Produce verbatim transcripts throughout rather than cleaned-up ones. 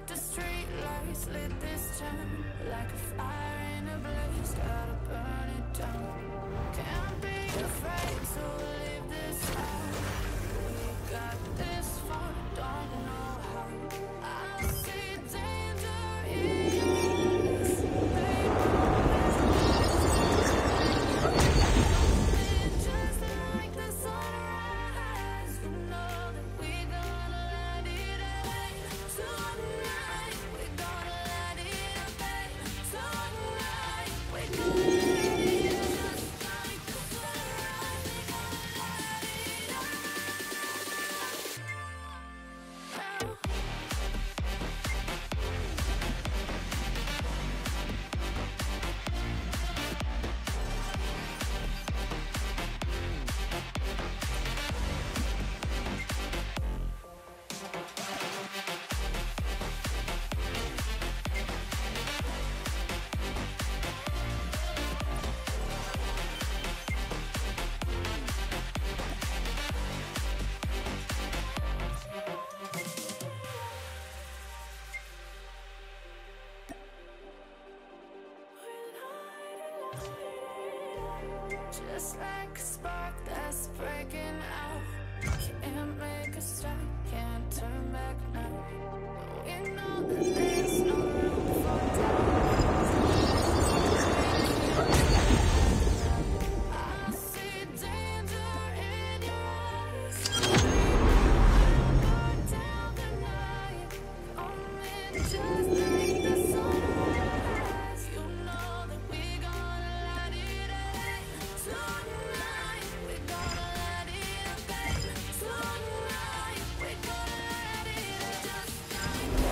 like the street lights lit this town, like a fire in a blaze, gotta burn it down. Can't be afraid to leave this out. We got this far, don't know how. I see danger in your eyes. They know just like the sunrise. You know that we gonna let it away tonight. We gonna let it away tonight. We gonna let it just like the sunrise. We gonna let it away. Just like a spark that's breaking out. Can't make a stop, can't turn back now. We know that there's no room for doubt. I see danger in your eyes. We'll go down the night, coming just like the sunrise. You know that we gonna let it away tonight. We gonna let it away tonight. We gonna let it just like the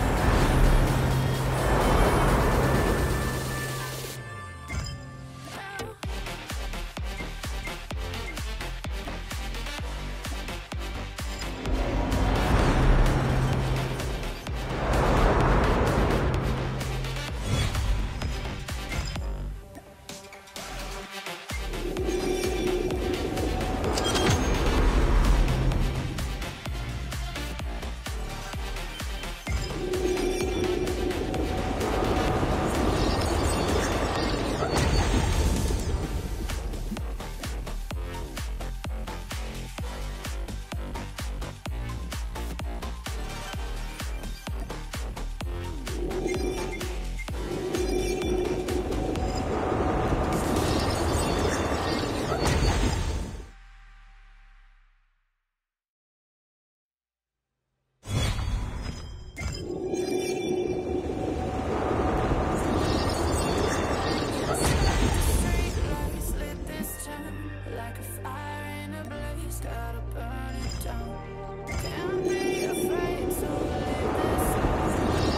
street lights lit this town, like a fire in a blaze, gotta burn it down. Can't be afraid to leave this out.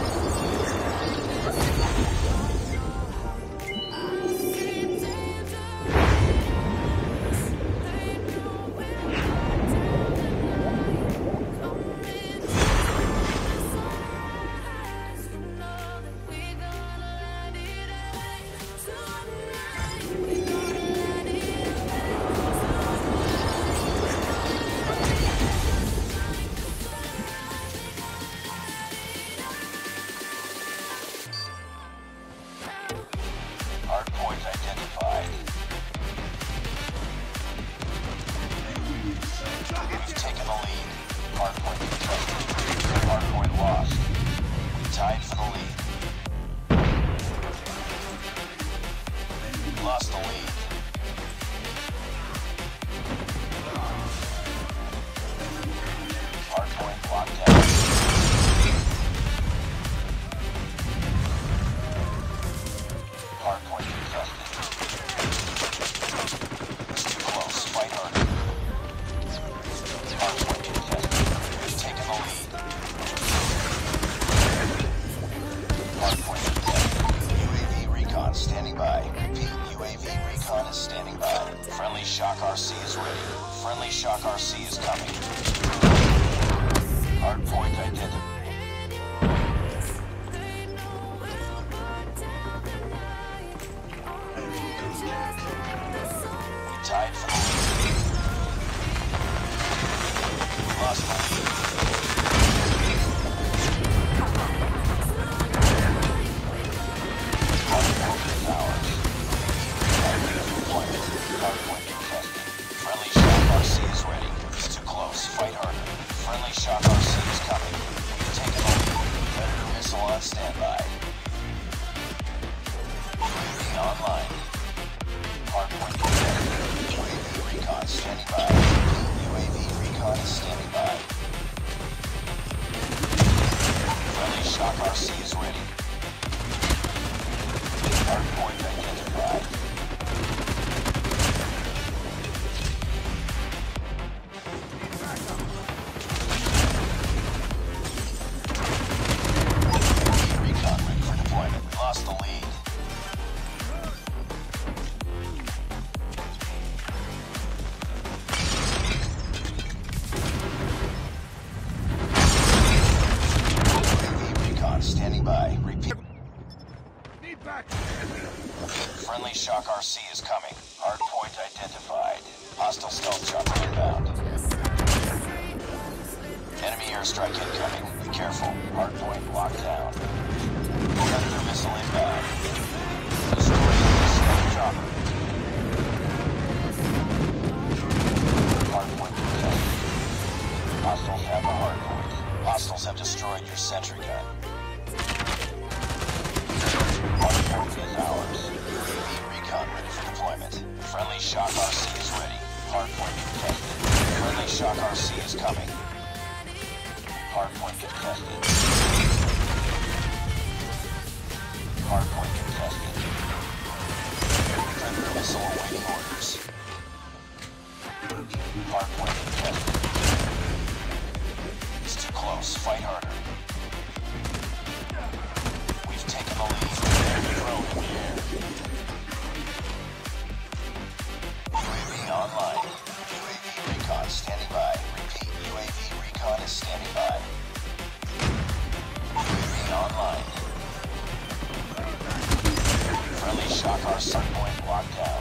This far, don't know how. I see danger in your eyes. They know we'll go down the night, coming just like the sunrise. You know that we gonna let it away tonight. We gonna let it away Hardpoint identified. We've taken the lead. Hardpoint contested. Hardpoint lost. We tied for the lead. We lost the lead. Hardpoint locked down. Hardpoint contested. It's too close. Fight harder. Hardpoint contested. We've taken the lead. Hardpoint contested. U A V recon standing by. Repeat, U A V recon is standing by. Friendly Shock R C is ready. Friendly Shock R C is coming. Hardpoint identified. Tied for the lead. We lost the lead. Hardpoint contested. Friendly Shock R C is ready. It's too close. Fight harder. Friendly Shock R C is coming. We've taken the lead. Predator missile on standby. U A V online. Hardpoint contested. U A V recon standing by. U A V recon is standing by. Friendly Shock R C is ready. Hardpoint identified. Recon ready for deployment. We lost the lead. U A V recon standing by. Repeat. Friendly Shock R C is coming. Hardpoint identified. Hostile stealth chopper inbound. Enemy airstrike incoming. Be careful. Hardpoint locked down. Predator missile inbound. Destroy the stealth chopper. Hardpoint protected. Hostiles have the hardpoint. Hostiles have destroyed your sentry gun. Hardpoint is ours. U A V recon ready for deployment. Friendly Shock R C is ready. Hardpoint contested. Friendly Shock R C is coming. Hardpoint contested. Hardpoint contested. Predator missile awaiting orders. Hardpoint contested. It's too close. Fight harder. We've taken the lead. Enemy drone in the air. U A V online. U A V recon standing by. Repeat, U A V recon is standing by. U A V online. Friendly Shock R C point locked down.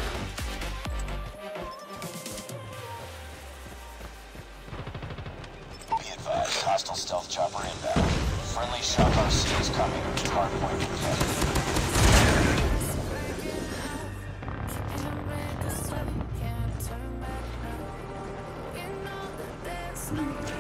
Be advised, hostile stealth chopper inbound. Friendly Shock R C is coming. Hardpoint contested. Can't turn back now. You know that there's no